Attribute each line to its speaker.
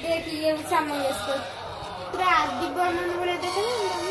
Speaker 1: देखिए ये उषा मंगेशकर पूरा दीवाना वाले देखे ना